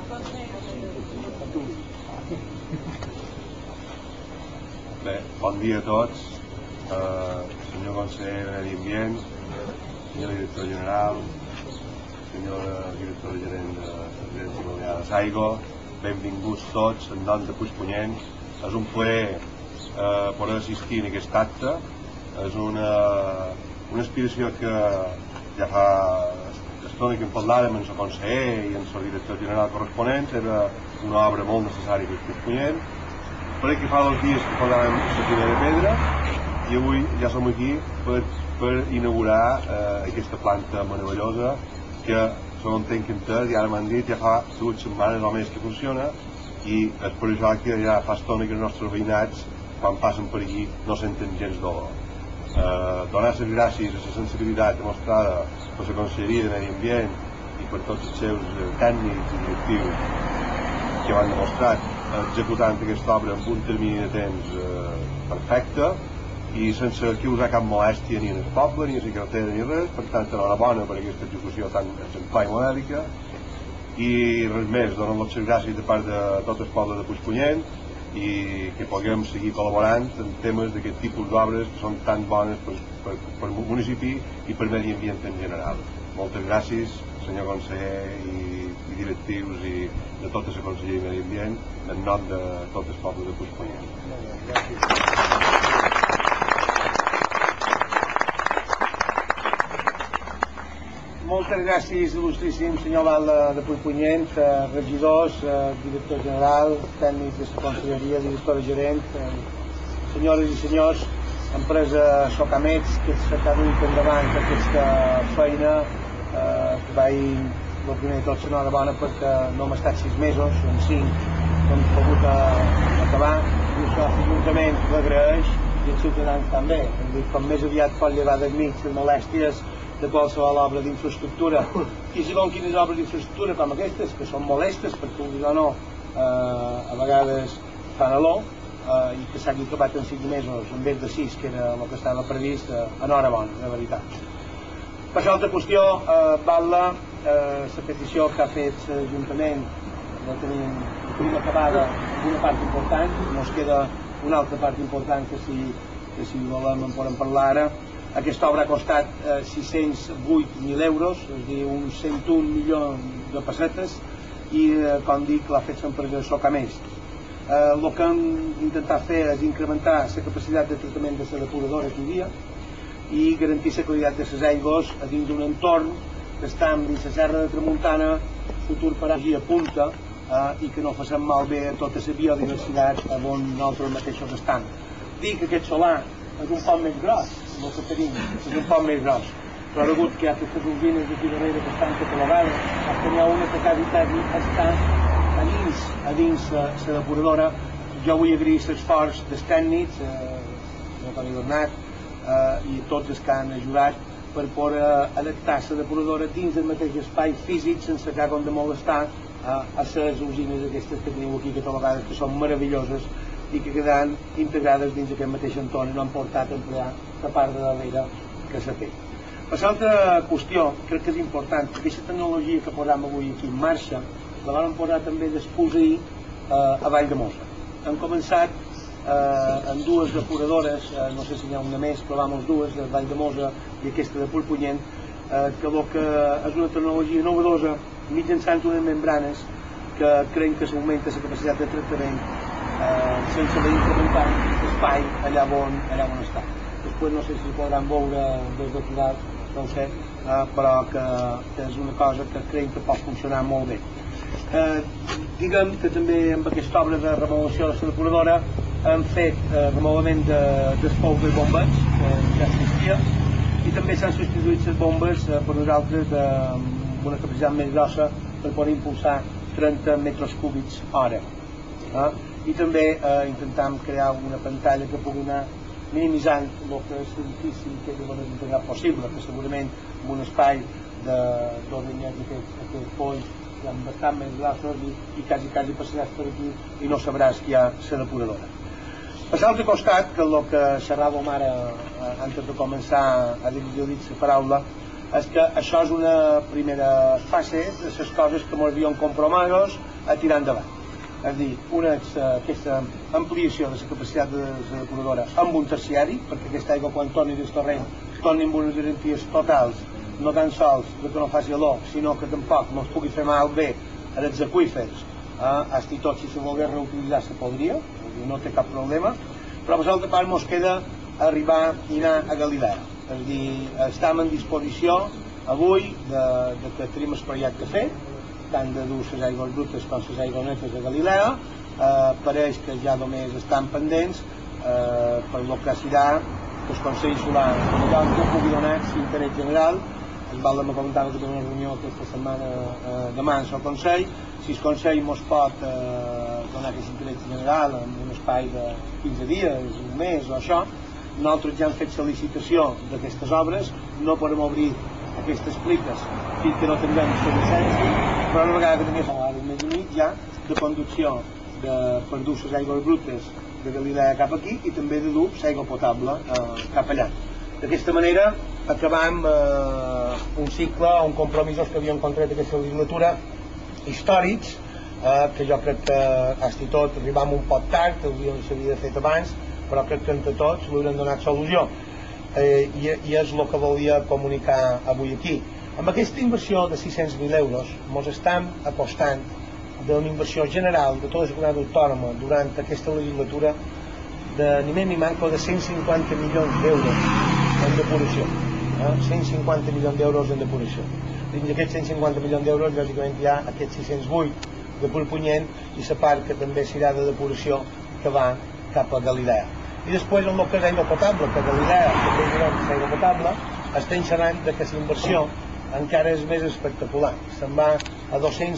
Bé, bon dia a tots, senyor conseller de Medi Ambient, senyor director general, senyor director gerent de l'Agència Immobiliària de Saigo, benvinguts tots en nom de Puigpunyent. És un plaer poder assistir en aquest acte. És una aspiració que ja fa estona que en parlàvem amb el conseller i amb el director general corresponent. Era una obra molt necessària per Puigpunyent. Faré que fa 2 dies que posàvem la fila de pedra i avui ja som aquí per inaugurar aquesta planta meravellosa que, segons tenc entès, i ara m'han dit, ja fa 8 setmanes o més que funciona, i és per això que ja fa estona que els nostres veïnats, quan passen per aquí, no senten gens dolor. Donar les gràcies a la sensibilitat demostrada per la Conselleria de Medi Ambient i per tots els seus tècnics i directius que van demostrat executant aquesta obra en un termini de temps perfecte i sense causar cap molèstia ni en el poble, ni a la carretera ni res. Per tant, enhorabona per aquesta execució tan exemplar i modèlica, i res més, donen les gràcies de part de tot el poble de Puigpunyent i que puguem seguir col·laborant en temes d'aquest tipus d'obres que són tan bones per el municipi i per medi ambient en general. Moltes gràcies, senyor conseller i directius i de tota la Conselleria de Medi Ambient, en nom de tot el poble de Puigpunyent. Moltes gràcies, il·lustríssim senyor Val de Puigpunyent, regidors, director general, tècnics de la Conselleria, directora gerent, senyores i senyors, empresa Socamets, que s'ha duit endavant aquesta feina, que vaig, el primer de tot, enhorabona perquè no hem estat 6 mesos, en 5 hem pogut acabar, i això l'Ajuntament l'agraeix i els ciutadans també. Com més aviat pot llevar del mig les molèsties de qualsevol obra d'infraestructura, i si volen quines obres d'infraestructura com aquestes, que són molestes perquè o no a vegades fan olor, i que s'hagi acabat en 5 mesos en vez de 6, que era el que estava previst, enhorabona, de veritat. Per l'altra qüestió, Batlle, la petició que ha fet l'Ajuntament la tenim acabada amb una part important, ens queda una altra part important que si volem en podem parlar ara. Aquesta obra ha costat 608.000 euros, és a dir, uns 101 milions de pessetes, i, com dic, l'ha fet l'empresa Socamets. El que hem intentat fer és incrementar la capacitat de tractament de la depuradora que hi havia i garantir la qualitat de les aigües a dins d'un entorn que està dins la Serra de Tramuntana, futur per aquí a punta, i que no facin malbé tota la biodiversitat on nosaltres mateixos estem. Dic que aquest solar és un poc més gros, el que tenim, és un poc més gros, però degut que hi ha aquestes usines d'aquí darrere que estan catalogades, que n'hi ha una que quasi està a dins la depuradora. Jo vull agrair l'esforç dels tècnics, el Toni Bernat i tots els que han ajudat per poder adaptar la depuradora dins del mateix espai físic sense que hagin de molestar a les usines aquestes que teniu aquí catalogades, que són meravelloses i que quedaran integrades dins aquest mateix entorn i no han portat a emplear la part de darrere que s'ha fet. Per l'altra qüestió, crec que és important, que aquesta tecnologia que posam avui aquí en marxa la vam posar també després ahir a Valldemossa. Hem començat amb 2 depuradores, no sé si n'hi ha una més, però vam amb 2, de Valldemossa i aquesta de Puigpunyent, que és una tecnologia novedosa mitjançant unes membranes que creiem que s'augmenta la capacitat de tractament sense haver incrementat l'espai allà on està. Després no sé si podran veure des de dalt, no ho sé, però que és una cosa que creiem que pot funcionar molt bé. Diguem que també amb aquesta obra de remodelació de la depuradora hem fet remodelament dels pous de bombes, que ja existia, i també s'han substituït les bombes per nosaltres amb una capacitat més grossa per poder impulsar 30 metres cúbics hora. I també intentam crear una pantalla que pugui anar minimitzant el que és l'edifici que és el més integrat possible, que segurament en un espai de 2 anyets aquest polls hi ha bastant més grossos i quasi passaràs per aquí i no sabràs que hi ha la depuradora. Per l'altre costat, que el que xerràvem ara antes de començar a dir la paraula, és que això és una primera fase de les coses que ens havíem compromès a tirar endavant. És a dir, una és aquesta ampliació de la capacitat de la depuradora amb un terciari, perquè aquesta aigua quan torni del torrent torni amb unes garanties totals, no tan sols que no faci olor, sinó que tampoc no es pugui fer mal bé als aqüífers. Fins i tot si se volgués reutilitzar se podria, no té cap problema, però per l'altra part ens queda arribar i anar a Galilea. És a dir, estem en disposició avui que tenim el projecte fet, tant de dur les aigües brutes com les aigües netes a Galilea. Pareix que ja només estan pendents per el que serà que el Consell Solar que pugui donar l'interès general. El Val de me comentava que té una reunió aquesta setmana demà al Consell. Si el Consell ens pot donar aquest interès general en un espai de 15 dies, un mes o això, nosaltres ja hem fet la licitació d'aquestes obres, no podem obrir aquestes pliques fins que no tinguem la llicència, però una vegada que tinguem un mes i mig ja de conducció per dur les aigües brutes de Galilea cap aquí i també de dur l'aigua potable cap allà. D'aquesta manera acabam un cicle, un compromisos que havíem contret aquesta legislatura històrics, que jo crec que fins i tot arribam un poc tard, s'havia fet abans, però crec que entre tots li haurem donat solució. I és el que volia comunicar avui aquí. Amb aquesta inversió de 600.000 euros ens estem apostant d'una inversió general de tota la comunitat autònoma durant aquesta legislatura de ni més ni manco de 150 milions d'euros en depuració. 150 milions d'euros en depuració. Dins d'aquests 150 milions d'euros, lògicament hi ha aquests 608 de Puigpunyent i la part que també serà de depuració que va cap a Galilea. I després en el que és aigua potable, que Galilea també hi haurà aigua potable, estem xerrant que la inversió encara és més espectacular. Se'n va a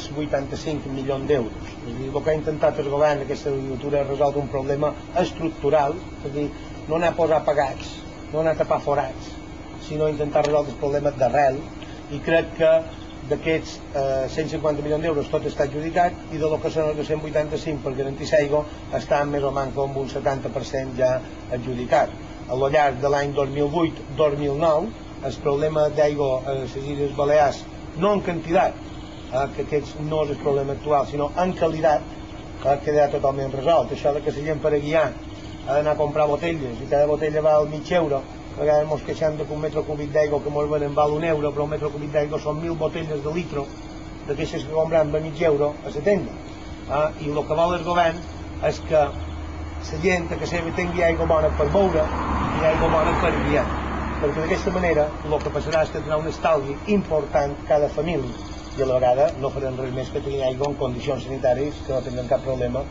285 milions d'euros. És a dir, el que ha intentat el govern en aquesta legislatura és resoldre un problema estructural, és a dir, no anar a posar pagats, no anar a tapar forats, sinó intentar resoldre els problemes d'arrel, i crec que d'aquests 150 milions d'euros tot està adjudicat i de lo que són els 285 per garantir l'aigua està més o menys com un 70% ja adjudicat. A lo llarg de l'any 2008-2009 el problema d'aigua a les Illes Balears, no en quantitat, que aquest no és el problema actual, sinó en qualitat, quedarà totalment resolt. Això de que la gent per a guiar ha d'anar a comprar botelles i cada botella val mig euro, a vegades ens queixem que un metre cúbic d'aigua que ens venen val un euro, però un metre cúbic d'aigua són 1.000 botelles de litro d'aquestes que comprem per mig euro a la tenda. I el que vol el govern és que la gent que seva tingui aigua bona per beure i aigua bona per guiar, perquè d'aquesta manera el que passarà és que tindrà un estalvi important cada família i a la vegada no farem res més que tenir aigua en condicions sanitàries que no tindran cap problema,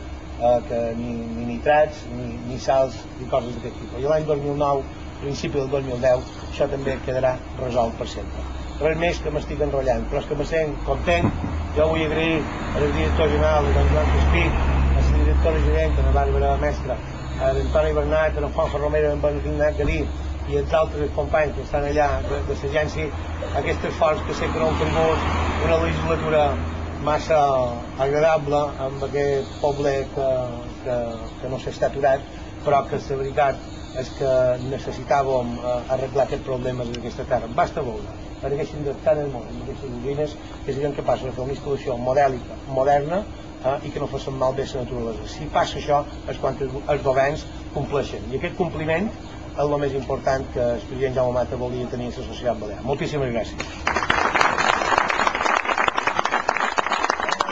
ni nitrats ni sals i coses d'aquest tipus. I l'any 2009, principi del 2010, això també quedarà resolt per sempre. Res més que m'estic enrotllant, però és que me sent content. Jo vull agrair al director general, a Joan Crespí, a la directora gerent, a la Bàrbara Mestre, a l'Antoni Bernat, a la Juanjo Romero, a en Bernat Garí i els altres companys que estan allà de l'agència, aquest esforç que sé que no han tingut una legislatura massa agradable amb aquest poble que no s'està aturat, però que la veritat és que necessitàvem arreglar aquests problemes d'aquesta terra. Basta veure, per haguéssim de tant en món, amb aquestes usines, que siguin capaços de fer una instal·lació modèlica, moderna, i que no facin malbé la naturalesa. Si passa això és quan els governs compleixen. I aquest compliment és el més important que el president Jaume Mata volia tenir a la societat balear. Moltíssimes gràcies.